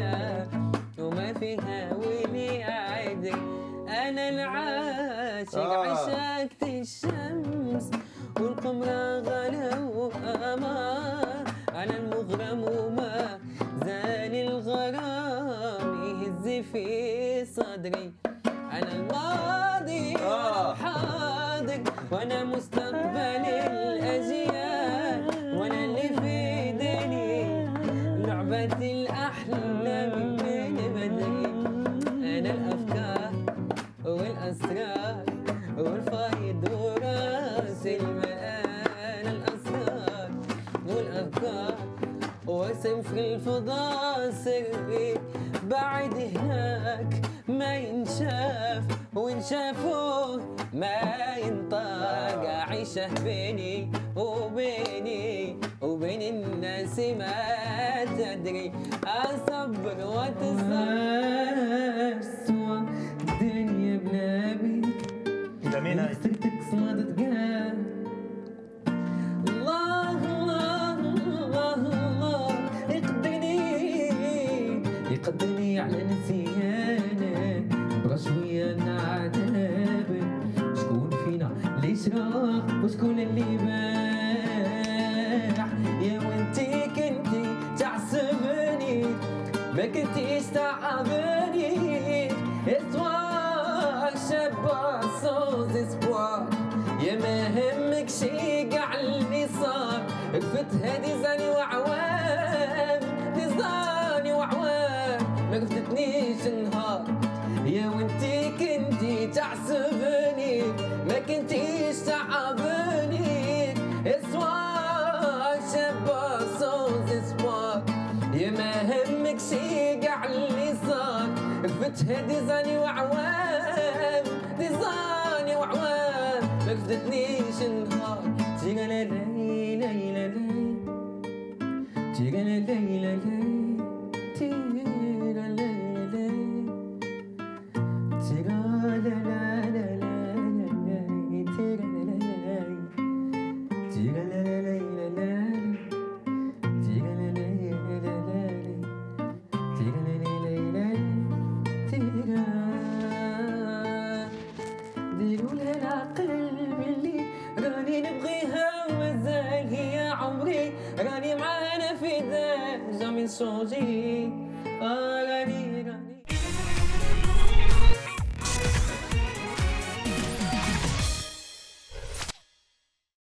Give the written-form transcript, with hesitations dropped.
فيها وما فيها واللي أدري. أنا العاشق عشقت الشمس والقمر غلا وأمان. أنا المغرم وما زال الغرام يهز في صدري. أنا الماضي وأنا الحاضر وأنا مستقبل الأجيال وأنا اللي في دني لعبة الأحلام من بدري. أنا الأفكار والأسرار والفايد وراس المال. الأسرار والأفكار وسفر الفضاء سري بعد هناك ما ينشاف وإن شافوه ما ينطاق. أعيشه بيني وبين الناس ما تدري. أصبر وتصبر سوى الدنيا بنبيك. جميل هاي. سرتك صمدت قال الله الله الله الله يقدرني على نسيانك بغى شوية نعتابر. شكون فينا ليش راح وشكون اللي باح؟ يا وانتي كنتي تعصبني ما كنتيش تعبني. اسوار شابة صوز اسبوار يا ما همك شي قاع اللي صار. قفت هادي زاني وعوام تزاني وعوام ما قفتنيش نهار. يا وانتي كنتي تعصبني ما كنتيش تعبني. اسوار شابة صوز اسبوار يا ما همك شي قاع اللي صار. قفت هادي زاني وعوام تزاني وعوام ما قفتنيش نهار. تيغا لا لا لا لا لا تيغا لا لا لا لا تيغا لا لا لا تيغا لا لا لا لا تيغا لا لا لا تيغا لا لا لا لا تيغا لا لا لا لا تيغا لا